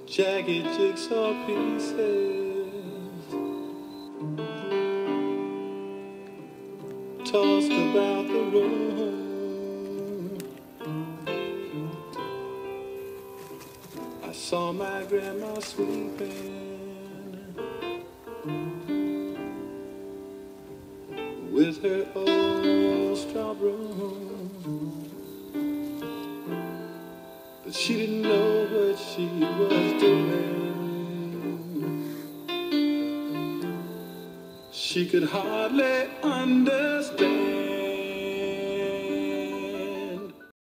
jagged jigsaw pieces tossed about the room. I saw my grandma sweeping with her old straw broom, but she didn't know what she was doing. She could hardly understand